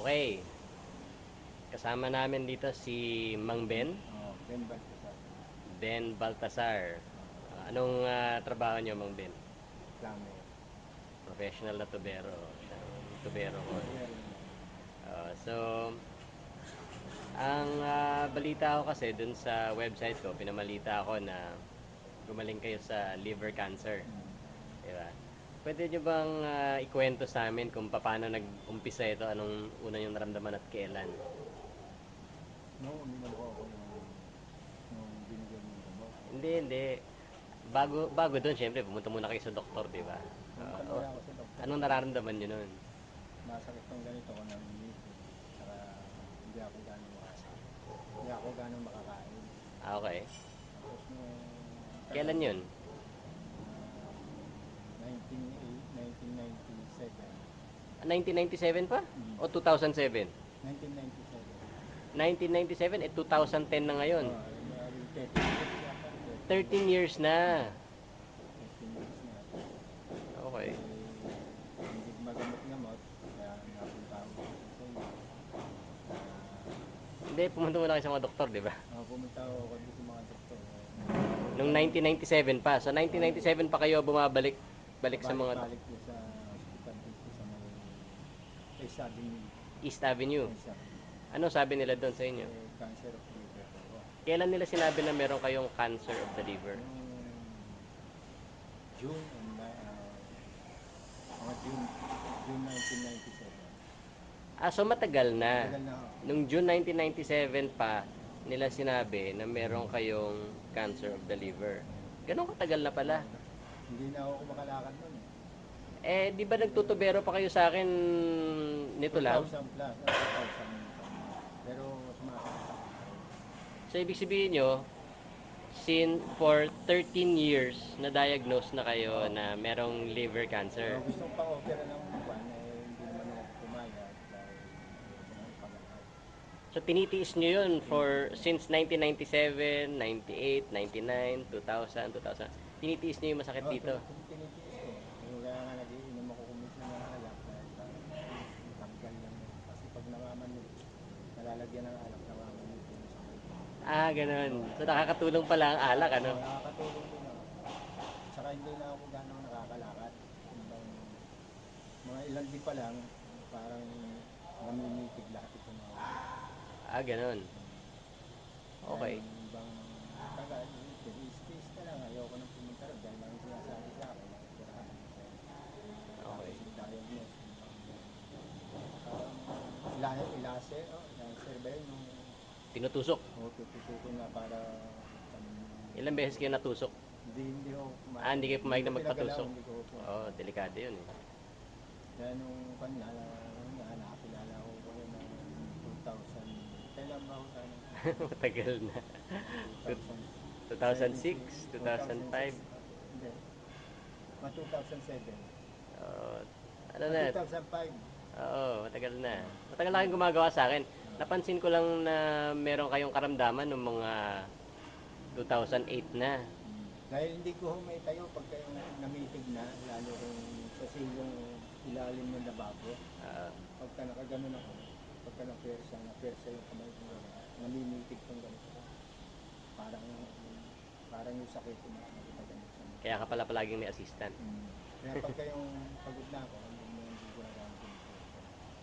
Okay. Kasama namin dito si Mang Ben. Ben Balthazar. Ben Balthazar. Oh, Anong trabaho niyo, Mang Ben? plumber. Professional na tubero. Siyang tubero ko. Tubero naman. So, ang balita ko kasi dun sa website ko, pinamalita ako na gumaling kayo sa liver cancer. Mm. Diba? Pwede nyo bang ikwento sa amin kung paano nag-umpisa ito, anong una yung naramdaman at kailan? Nung uminom ko ako nung binigay mong gamot. Hindi, hindi. Bago doon, syempre, pumunta muna kayo sa doktor, di ba? Pumunta muna ako sa doktor Anong kasi nararamdaman nyo noon? masakit tong ganito ko namimitig. Tsaka hindi ako gano'ng hindi ako gano'ng makakain. Okay. Tapos nung tagal, Kailan yun? 1997. 1997 pa? Mm. O 2007? 1997. 1997, 2010 na ngayon. Bali 13 years yata. 13 years na. 13 years na. Okay. Hindi magamot-gamot, kaya napunta ako dito sa inyo. Hindi, pumunta muna kayo sa mga doktor, di ba? Pumunta ako dito sa mga doktor. Noong Tanong, 1997 pa. So, 1997 pa kayo bumabalik sa mga pabalik-balik doon sa hospital dito sa may East Avenue. East Avenue. East Avenue. Ano sabi nila doon sa inyo? Cancer of liver daw ako. Kailan nila sinabi na meron kayong cancer of the liver? Noong June, mga June 1997. So matagal na. Matagal na ako. Nung June 1997 pa, nila sinabi na meron kayong cancer of the liver. Ganun katagal na pala. Hindi na ako makalakad noon eh. Di ba nagtutubero pa kayo sa akin nito lang? 2000 plus, 2000 minsan. Pero sumasakit-sakit pa rin. So ibig sabihin nyo, for 13 years na diagnose na kayo Oo. na merong liver cancer. Gusto ko pang opera ng kwan, hindi naman ako pumayag dahil ayoko nang ipagalaw. So tinitiis nyo yun for Tinitiis ko. since 1997, 98, 99, 2000, 2000. Tinitiis nyo yung masakit dito. Tinitiis ko. Kaya nga nagiinom ako kuminsan ng alak dahil para matanggal lang yun. Kasi pag namamanid, nalalagyan ng alak, namamanid yung sakit. Ganun. Oo, So nakakatulong pala ang alak, ano? nakakatulong din ako. Tsaka hindi na ako gano'ng nakakalakad. Bang, mga ilang di pa lang, parang namimitig lahat itong mga ulo. Ganun. Kaya Okay. nung bang tagal, tiis na lang. Ayoko nang pumunta rin dahil lang sinasabi sa akin na operahan. Okay. Tapos i-diagnose yung bang parang lancer ba yun? Tinutusok. Tututukin na para Ilang beses kayo natusok? hindi ako pumayag. Hindi kayo Hindi pumayag ko na pinagalaw, magpatusok. hindi ko pinagalaw. Delikado yun eh. Kaya nung kanya, nakakilala ko kayo ng 2000. Kailan ba ako sana? Matagal na. 2006, 2007, 2006, 2005. hindi, 2007. Uh, ano na, 2005. matagal na. Oh, Matagal na yun. kayong gumagawa sa akin. Oh. Napansin ko lang na meron kayong karamdaman noong mga 2008 na. Dahil hindi ko humaitayo pagka yung namitig na, lalo kung sa silong ilalim ng lababo. Uh, Pagka nakaganon ako, pagka na-persa yung kamay kong gano'n, namimitig tong ganito ko. Parang, parang yung sakit, nakikipagano sa mga. Kaya ka pala palaging may assistant. Kaya pagka yung pagod na ako, hindi ko na gano'n pinipersa.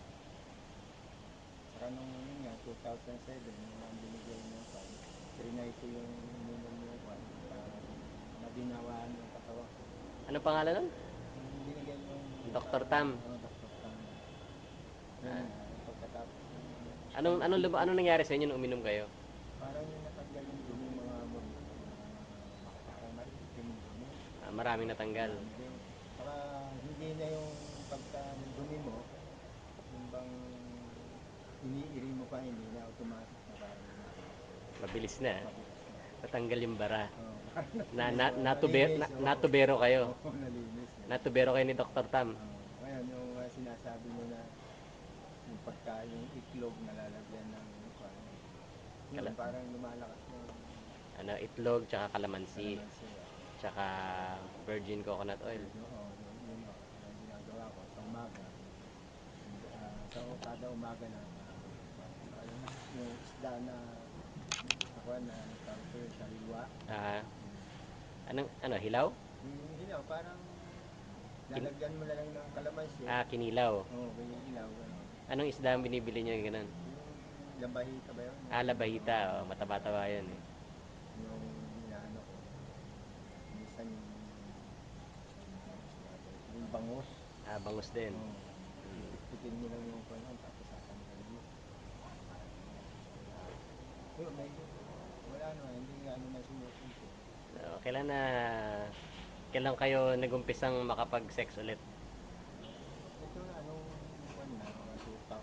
Saka nung yun nga, 2007, nung ang binigay mo kwan, trinay ko yung ininom yung kwan, parang nabinawaan yung katawan ko. Ano pangalan nun? Yung binigay yung Dr. parang Tam. Dr. Tam. Yun nga, pagkatapos ng Anong nangyari sa inyo nung uminom kayo? parang yung natanggal yung dumi mga murid, parang maitim yung dumi, Maraming natanggal. marami din. Saka hindi na yung pagka dumi mo, yung bang iniiri mo pa, hindi na automatic na parang lumalabas na. Mabilis na. Mabilis na. Natanggal yung bara. Parang natanggal yung nalinis. Natubero kayo. Nalinis. Natubero kayo ni Dr. Tam. Ngayon, yung sinasabi mo na yung pagka yung itlog nalalagyan ng kwan, yun, Kala, parang lumalakas na yung itlog, tsaka kalamansi. kalamansi. Tsaka virgin coconut oil. Yun, yung ginagawa ko sa umaga. Sa kada umaga lang saka yung isda na ako na tawag ko yung sariwa. Ah, Hmm. ano, hilaw? Yung hilaw, parang Kin lalagyan mo na lang ng kalamansi. kinilaw. Oo, kinikilaw, gano'n. Anong isda ang binibili nyo ganun? Yung labahita ba yun? Ah, Yung, labahita. Oh, mataba-taba yun eh. yung inaano ko. Minsan yung, yung isda ba yun? Yung bangos. Ah, bangus din. Oo. Hmm. Pipitin mo lang yung kanon, tapos tatanggalin mo. Kaya, yun, medyo, wala naman, hindi nga naman sumusunod. So, kailan kayo nagumpisang makapag-sex ulit? Ito na, nung, mga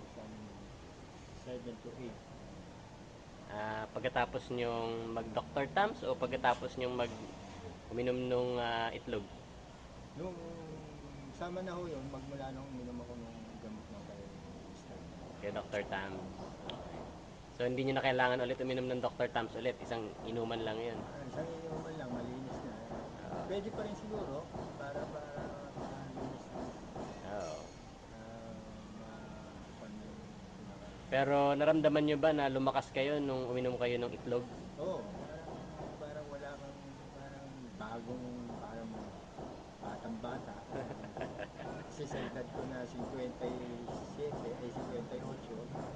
2007 to 8. Ah, pagkatapos nyong mag-Dr. Tams o pagkatapos nyong uminom nung itlog? Nung sama na ho yun, magmula nung uminom ako nung gamot ng kay Mr. Kay Dr. Tams. Okay. So, hindi nyo na kailangan ulit uminom ng Dr. Tams ulit. Isang inuman lang yun. Isang inuman lang, malinis na. Pwede pa rin siguro, para malinis na. Oo. Ma, kung ano yung pinaka... Pero naramdaman nyo ba na lumakas kayo nung uminom kayo ng itlog? Oo, parang wala kang, parang bagong, parang batang-bata. Kasi sa edad ko na 57, ay 58,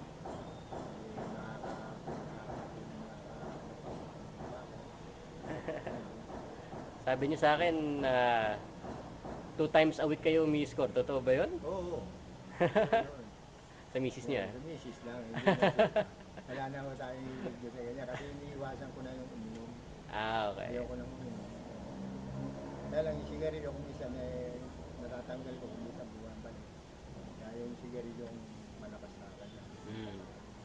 ano pa ako, tumaba ako. Ayun. Sabi nyo sa akin, 2 times a week kayo umi-score. Totoo ba yun? Oo, totoo yun. Sa misis nyo Yan, ah. sa misis lang, hindi na siya. Wala na ako tayong hilig doon sa ganyan kasi iniiwasan ko na yung uminom. Ah, okay. Ayoko nang uminom. Kaya lang yung sigarilyo kung minsan natatanggal ko kung minsan bumabalik. Kaya yung sigarilyo kung malakas sa akin lang. Hmm.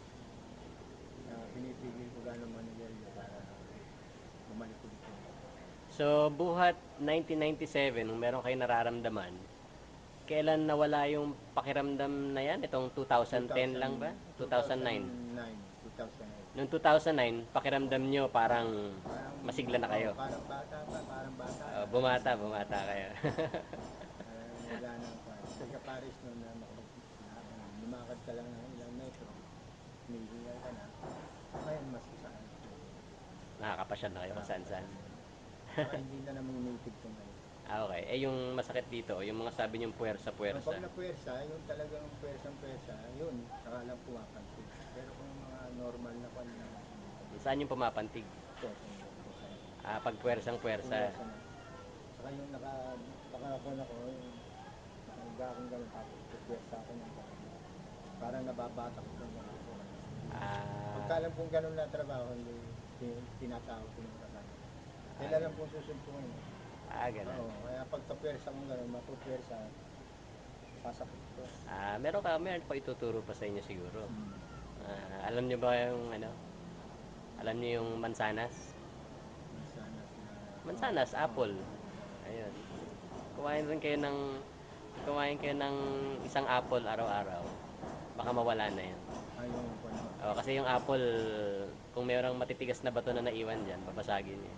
Kaya pinipigil ko gano'ng manigarilyo para bumalik ulit yung So, buhat 1997, nung meron kayo nararamdaman, kailan nawala yung pakiramdam na yan? Itong 2010 lang ba? 2009? 2009, 2008. Noong 2009, pakiramdam nyo parang Parang, masigla na oh, kayo. parang bata pa, parang bata na. Bumata kayo. Parang wala nang kwan. Hindi ka pares noon na lumakad ka lang ng ilang metro, hinihingal ka na. Ngayon, mas saan, Nakakapasyal na kayo kung saan-saan. nakakapasyal na. Saka hindi na naninitib tong ano. Ah, okay. Eh, yung masakit dito, yung mga sabi niyong Pag puwersa-puwersa. napuwersa, yung talagang puwersang-puwersa, yun, saka lang pumapantig. Pero kung yung mga normal na kwan lang, hindi naman. Saan yung pumapantig? Ito, kung saan. Ah, pag puwersang-puwersa. Puwersa na. Saka yung nakakon ako, yung nakahiga akong gano'n, tapos pupuwersa ako ng gano'n. Parang nababatak itong gano'n ko. Ah, Pagkalam kong gano'n na trabaho, hindi tinatawag ko ng kasama ko. Kailan lang kung susuntukin. ganun. Oo, kaya pagka-pwersa kong gano'n, mapupwersa, sasakit ito. Meron pa ituturo pa sa inyo siguro. Hmm. Alam niyo ba yung ano? Alam niyo yung mansanas? Mansanas na, Mansanas, apple. oo. Ayun. Kumain rin kayo ng kumain kayo ng isang apple araw-araw. Baka mawala na yan. Yung ano, Kasi yung apple, kung mayroong matitigas na bato na naiwan dyan, babasagin niya.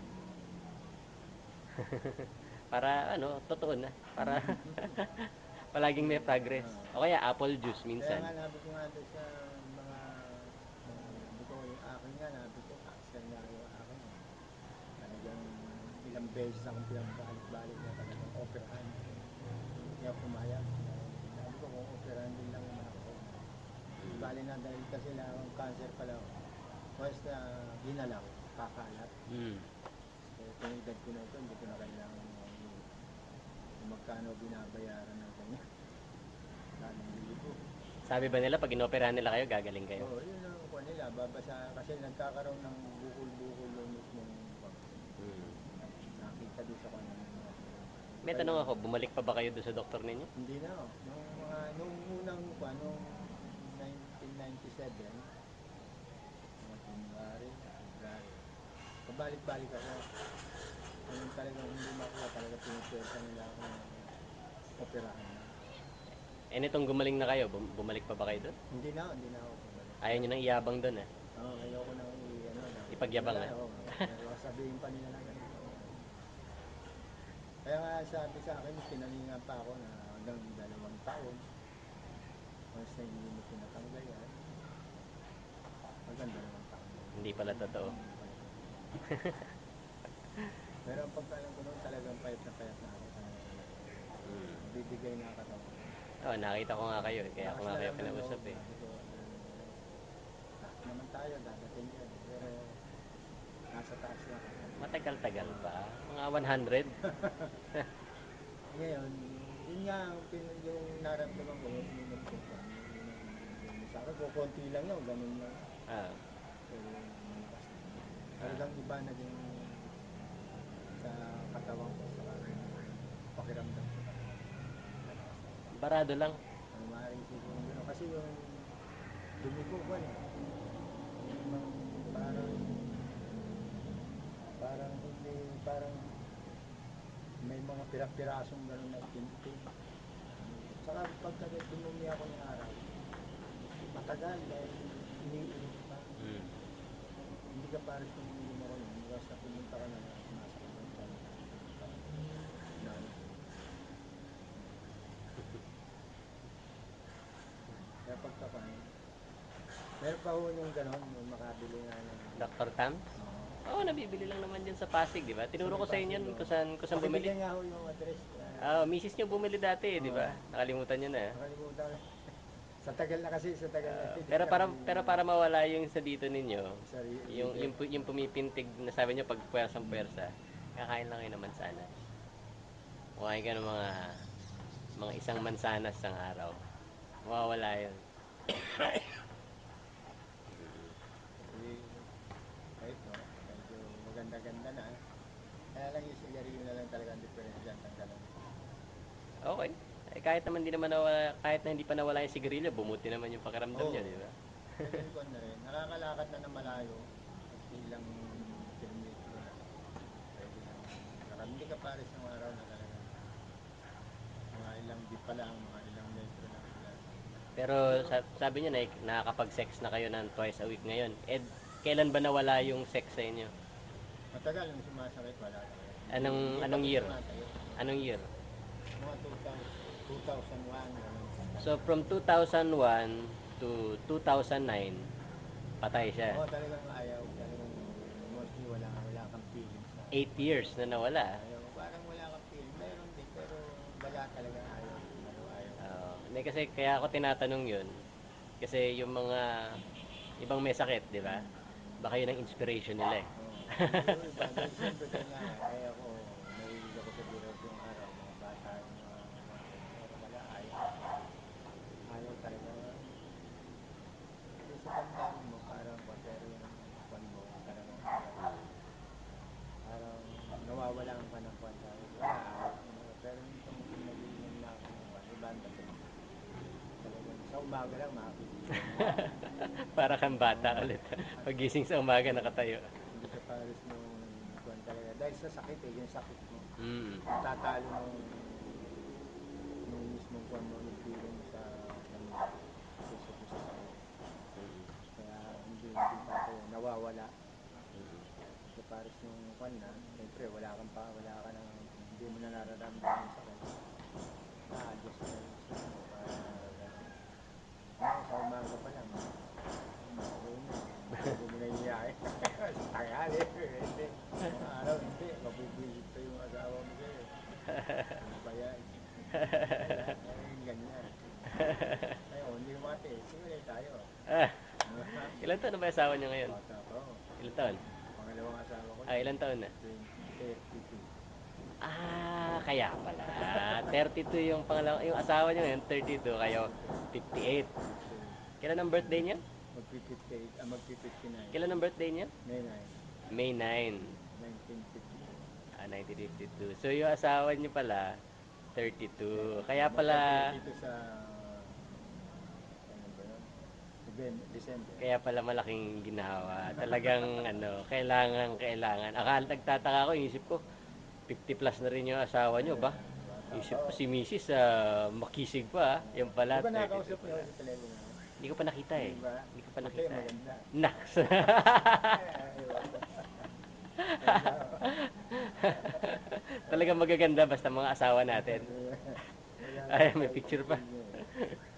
Para ano, totoo na. Para palaging may progress. oo. O kaya apple juice Kaya minsan. nga nabi ko nga doon sa mga, nabi ko yung akin nga, nabi ko cancer nga yung akin eh. Talagang ilang beses akong pinabalik-balik na talagang operahan. Hindi nga pumayag. Sabi ko kung operahan din lang naman ako, na di bali na dahil kasi lang ang cancer pala ako. Once na ginalaw, kakalat. Mm. Itong edad ko na ito, hindi ko na kailangan kung magkano binabayaran ng kanya. Kaling libo. Sabi ba nila pag inoperahan nila kayo, gagaling kayo? Oo, yun ang kuha nila. Babasa, kasi nagkakaroon ng bukol-bukol yung mismong kuha ko. Mm. Nakita din sa kanya may mga bukol-bukol. May Kaya, tanong ako, bumalik pa ba kayo doon sa doktor ninyo? hindi na oh. Nung unang kuha, nung 1997, mga January, February, pabalik-balik ako. Kung talagang hindi makuha, talaga pinipwersa nila ako ng operahan na. Eh, nitong gumaling na kayo, bumalik pa ba kayo doon? Hindi na ako bumalik. Ayaw nyo nang iyabang doon ah. Oo, ayoko nang ano, Ipagyabang wala, ah. oh, baka sabihin pa nila na ganito. Kaya nga sabi sa akin, pinalingan pa ako na hanggang 2 taon. Once na hindi mo tinatanggal. Hindi pala totoo. Hindi pala totoo. Pero ang pagkaalam ko noon, talagang payat na ako, talagang Mm. nabibigay na ang katawan ko. Oh, nakita ko nga kayo eh. Kaya ako Lakas nga na kayo lang ng loob, kinausap eh. sabi ko, lahat naman tayo, dadating yan. Pero nasa taas lang ako. Matagal-tagal pa. Mga 100. Ngayon, yun nga, yung naramdaman ko, yung ininom kong kwan, yung unang ininom sa akin, kukunti lang yun, ganun lang yun. Ah, Pero malakas na. ah. Talagang iba naging sa katawan ko, saka yung pakiramdam ko talagang malakas na iba. Barado lang. Maaaring siguro gano'n. Kasi yung dumi ko, kwan eh. Yung bang parang hindi, parang may mga pirapirasong gano'n na itim-itim. Saka pagka dumumi ako ng araw, matagal dahil iniinit pa. Mm. Hindi ka pares nung uminom ako noon, basta pumunta ka na lang, sumasakit yung tiyan mo, parang unahin ko. Kaya pagkapan, meron pa ho nung gano'n, yung makabili nga ng, Dr. Tams? Oo, nabibili lang naman dyan sa Pasig, di ba? sa Tinuro may ko sa inyo Pasig, yun oh. kung saan bumili. Pakibigay nga ho yung address. Ah, misis nyo bumili dati, di ba? Oh, Nakalimutan nyo na. nakalimutan ko. Sa tagal na hindi Pero kami para mawala yung sa dito ninyo, sa yung, libre. yung pumipintig na sabi nyo pag puwersang puwersa, kakain lang kayo ng mansanas. Kumain ka ng mga isang mansanas sang araw. Mawawala yun. Eh, ito, medyo maganda-ganda na. Kaya lang yung sigarilyo na lang talaga ang diferensya, tanggalan ko. Okay. Eh, kahit naman di naman nawala, kahit na hindi pa nawala yung sigarilyo, bumuti naman yung pakiramdam nyo, di Oo. ba? Naging kon na rin. Nakakalakad na ng malayo. At ilang kilometro na. Pwede nang lakad. Hindi ka pares ng araw na talagang mga ilang jeep pa lang, mga ilang metro lang lalakad. Pero Pero sabi niyo na nakakapag-sex na kayo ng twice a week ngayon. Eh, kailan ba nawala yung sex sa inyo? matagal yung sumasakit, wala talaga. Hindi Anong kami year? tumatayo. Anong year? Mga 2001, gano'n, So 2001. from 2001 to 2009, patay siya. Oo, talagang ayaw. Talagang mostly wala kang feeling sa 8 kwan. years na nawala. Ayaw, parang wala kang feeling. Meron din, pero wala talaga. Ayaw, ayaw, ayaw. Hindi kasi kaya ako tinatanong yun. Kasi yung mga ibang may sakit, di ba? Hmm. Baka yun ang inspiration nila eh. Oo, yung iba, dahil siyempre kanya, ako, mahilig ako sa biros yung araw, mga bata yung mga kwan. Pero wala, ayaw. Ayaw talaga. Kasi sa damdamin mo, parang kwan, pero yung kwan mo, talagang ayaw. Parang nawawalan ka ng kwan. Sabi ko, wala, ayos naman ako. Pero nitong nagiinom na ako ng kwan, iba ang dating. Talagang sa umaga lang makakipigil mo. Para kang bata Oo, ulit. Pagising sa umaga oo. nakatayo. Hindi ka pares nung kwan talaga. Dahil sa sakit eh, yung sakit mo. Mm. Natatalo nung mismong kwan mo, yung feeling mo sa kwan mo, kaysa doon sa sakit. Kaya hindi tatayo, nawawala. Hindi ka pares nung kwan na, siyempre wala ka nang, hindi mo na nararamdaman yung sakit. Na-adjust na yung isip mo, para gano'n. Ngayon, sa umaga pa lang, marunong, bago mo na iyayin. Sa tanghali, hindi. Mga araw, hindi. Mabubwisit pa yung asawa mo sa'yo. Ano ba yan? Kaya, ganyan. Ngayon, hindi ko makatiis. Simulan tayo. Ah, ilan taon na ba yung asawa niyo ngayon? Bata pa ako. Ilan taon? Pangalawang asawa ko Ah, yun. ilan taon na? 32. Ah, kaya pala. 32 yung pangalawa, yung asawa niyo ngayon, 32, kayo 32. 58. 58. Kailan ang birthday niya? Magpi-58, magpi-59. Kailan ang birthday niya? May 9. May 9. 1952. 1952. So yung asawa niyo pala, 32. 32. Kaya pala, Magka-32 sa, kailan ba yun? November, December. kaya pala malaking ginawa. Talagang kailangan. Akala nagtataka ako, isip ko, 50 plus na rin yung asawa niyo ba? Bata pa Isip ko ako. si Mrs. Makisig pa. Yung Di pala, ba 32 nakausap niyo pala. ako sa telepono? Hindi ko pa nakita Hindi eh. ba? Hindi ko pa Puti, nakita eh. maganda. Naks. Ewan ko. Ganda. Talagang magaganda basta mga asawa natin. Kaya Ay, may nakita ko yung picture pa. picture niya eh.